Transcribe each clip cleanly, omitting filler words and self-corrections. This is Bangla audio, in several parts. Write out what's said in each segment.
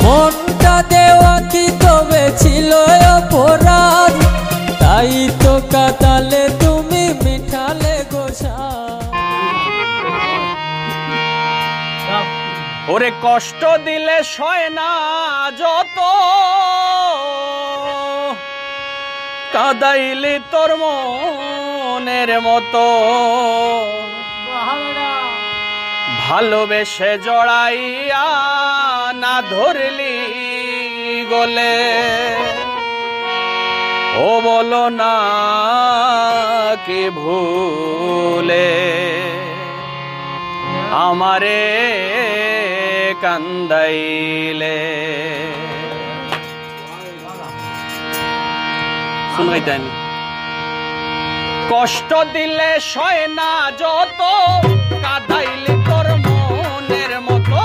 মনটা দেওয়া কি তবে ছিল অপরাধ, তাই তো কাঁদালে তুমি মিঠালে গোসা। ওরে কষ্ট দিলে সয় না যত, কাঁদাইলি তোর মনের মতো, ভালোবেসে জড়াইয়া না ধরলি গলে। ও বলো না কি ভুলে আমারে কান্দাইলে। শুনগাইতানি কষ্ট দিলে সয় না যত, কাঁদাইলে তোর মনের মতো,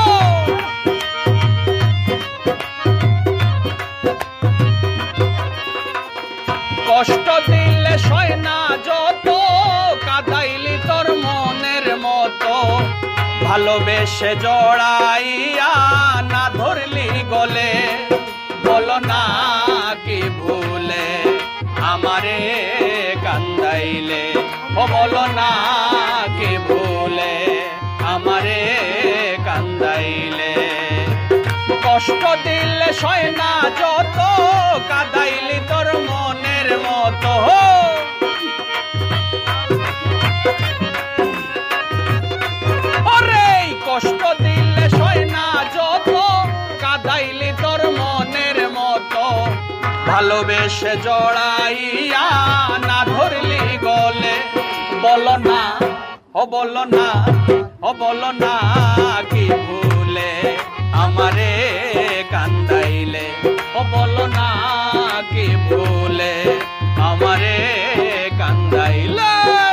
কষ্ট দিলে সয় না যত, কাঁদাইলি তোর মনের মতো, ভালোবেসে জড়াইয়া না ধরলি গলে। বলো না কি ভুলে আমারে কান্দাইলে, ও বলো না কি ভুলে আমারে কান্দাইলে। কষ্ট দিলে সয় না যত, কাঁদাইলি তোর মনের মতো, ওরে কষ্ট দিলে সয় না যত, কাঁদাইলি তোর মনের মতো, ভালোবেসে জড়াইয়া না ধরলি গলে। বলো না ও বলো না, ও বলো না কি ভুলে আমারে কান্দাইলে, ও বলো না কি ভুলে আমারে কান্দাইলে।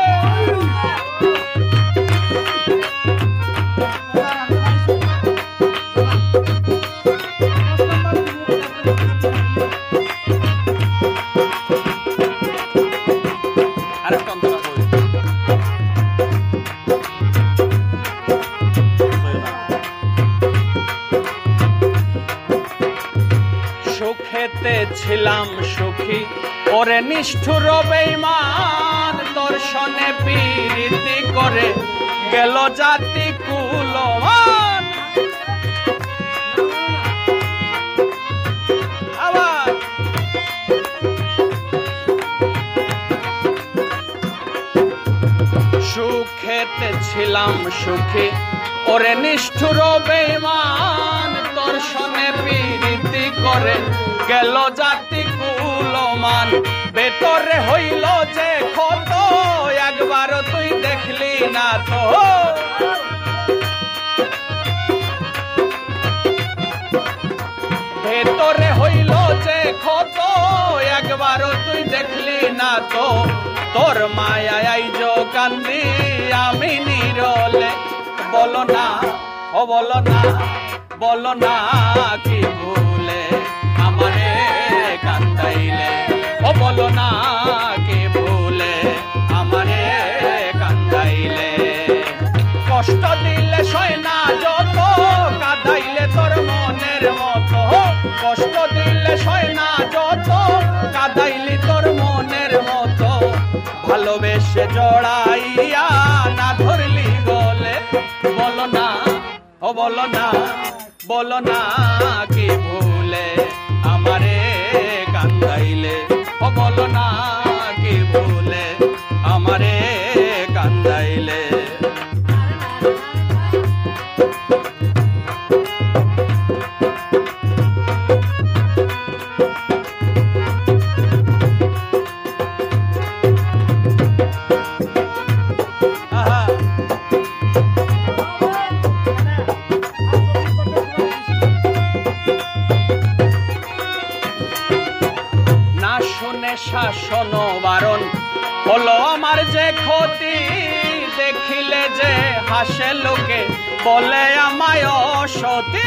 সুখেতে ছিলাম সুখী ওরে নিষ্ঠুর বেঈমান, দর্শনে পীড়িতি করে গেল জাতি কুলমান। আবার সুখেতে ছিলাম সুখী ওরে নিষ্ঠুর বেঈমান, দর্শনে পীড়িতি করে গেল জাতি কুলমান। ভেতরে হইল যে ক্ষত, একবার তুই দেখলি না তো, ভেতরে হইল যে ক্ষত, একবার তুই দেখলি না তো। তোর মায়াই যো কান্দি আমি নিরলে। বলো না ও বলো না, বলো না কি ভুলে আমারে কান্দাইলে, ও বলো না কি ভুলে আমারে কান্দাইলে। কষ্ট দিলে সয় না যত, কাঁদাইলে তোর মনের মতো, কষ্ট দিলে সয় না যত, কাঁদাইলি তোর মনের মতো, ভালোবেসে জড়াইয়া না ধরলি গলে। বলো না ও বলো না, বলো না কি ভুলে আমারে কান্দাইলে, ও বলো না কি ভুলে আমারে কান্দাইলে। শাসন বারণ হলো আমার যে ক্ষতি, দেখিলে যে হাসে লোকে বলে আমায় অসতী।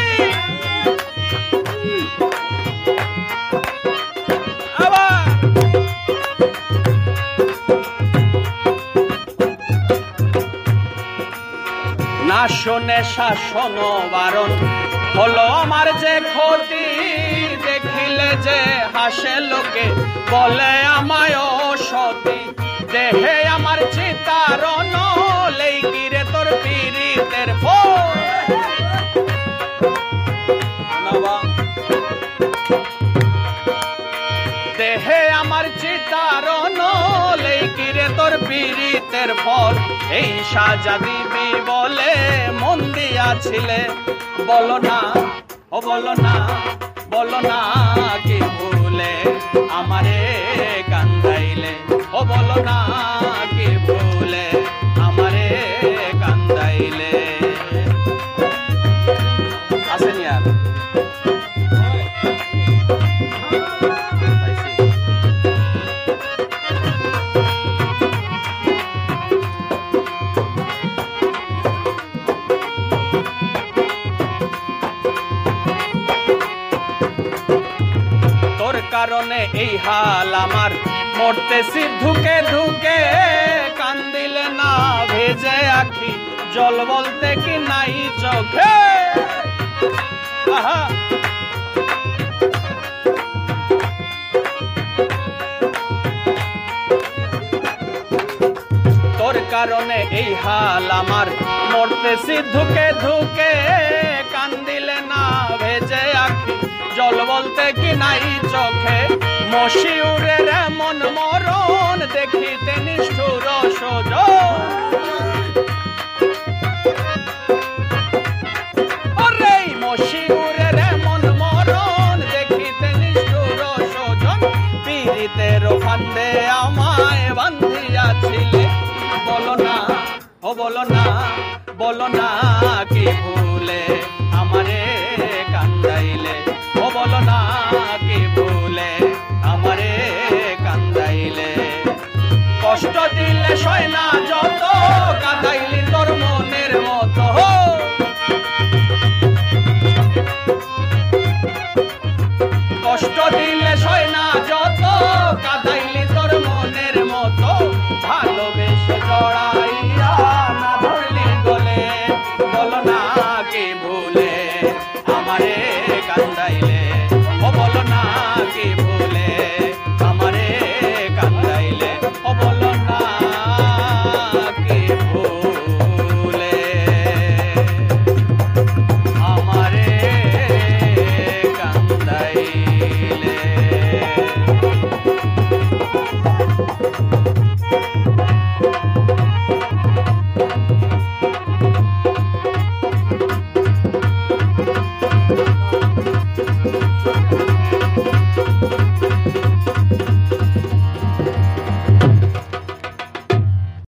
না শোনে শাসন বারণ হলো আমার যে ক্ষতি, দেখিলে যে হাসে লোকে বলে আমায় সতী। দেহে আমার চিতারণ লেইগিরে তোর পীড়িতের ফল। দেহে আমার চিতারণ লেইগিরে তোর পীড়িতের ফল। এই সাজা দিবি বলে মন দিয়াছিলে, বলো না ও বলো না, বলো না কি ভুলে আমারে কান্দাইলে। ও বলো না কি ভুলে আমারে কান্দাইলে। আসেনি আর কারণে এই হাল আমার, মরতেছি ধুকে ধুকে। কান্দিলে না ভেজে আখি, জল বলতে কি নাই চোখে। আহা তোর কারণে এই হাল আমার, মরতেছি ধুকে ধুকে। কান্দিলে না ভেজে আখি, জল বলতে কি নাই চোখে। মশিউরের এমন মরণ দেখিতে নিষ্ঠুর সুজন। ওরে মশিউরের এমন মরণ দেখিতে নিষ্ঠুর সুজন। পীড়িতের ফান্দে আমায় বান্ধিয়াছিলে, বলো না ও বলো না, বলো না কি ভুলে আমারে